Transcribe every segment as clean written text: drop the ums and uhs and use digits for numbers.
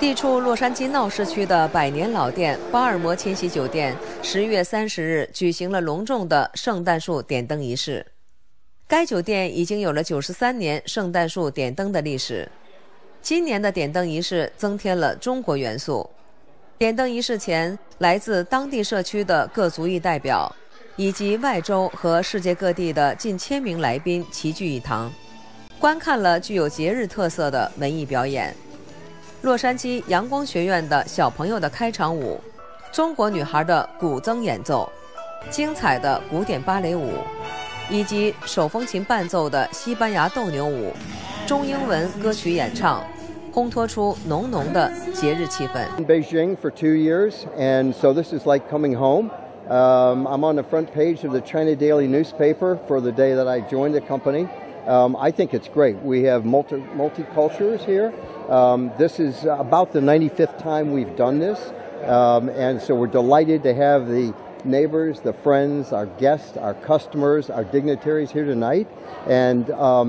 地处洛杉矶闹市区的百年老店巴尔摩千禧酒店10月30日举行了隆重的圣诞树点灯仪式。该酒店已经有了93年圣诞树点灯的历史。今年的点灯仪式增添了中国元素。点灯仪式前，来自当地社区的各族裔代表，以及外州和世界各地的近1000名来宾齐聚一堂，观看了具有节日特色的文艺表演。洛杉矶阳光学院的小朋友的开场舞，中国女孩的古筝演奏，精彩的古典芭蕾舞，以及手风琴伴奏的西班牙斗牛舞，中英文歌曲演唱，烘托出浓浓的节日气氛。 In Beijing for 2 years, and so this is like coming home. I'm on the front page of the China Daily newspaper for the day that I joined the company. I think it's great. We have multicultures here. This is about the 95th time we've done this, and so we're delighted to have the neighbors, the friends, our guests, our customers, our dignitaries here tonight. And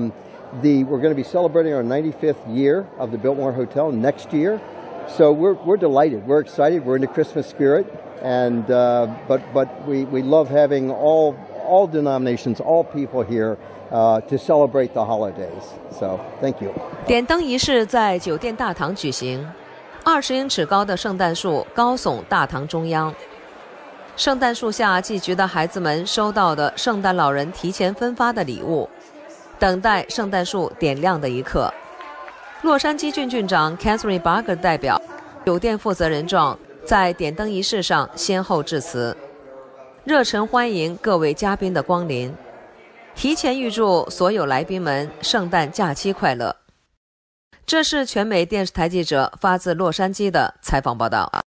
we're going to be celebrating our 95th year of the Biltmore Hotel next year. So we're delighted. We're excited. We're in the Christmas spirit, and but we love having all denominations, all people here to celebrate the holidays. So thank you. 点灯仪式在酒店大堂举行，20英尺高的圣诞树高耸大堂中央。圣诞树下寄居的孩子们收到的圣诞老人提前分发的礼物，等待圣诞树点亮的一刻。洛杉矶郡郡长 Catherine Barger 代表酒店负责人状在点灯仪式上先后致辞，热忱欢迎各位嘉宾的光临，提前预祝所有来宾们圣诞假期快乐。这是全美电视台记者发自洛杉矶的采访报道。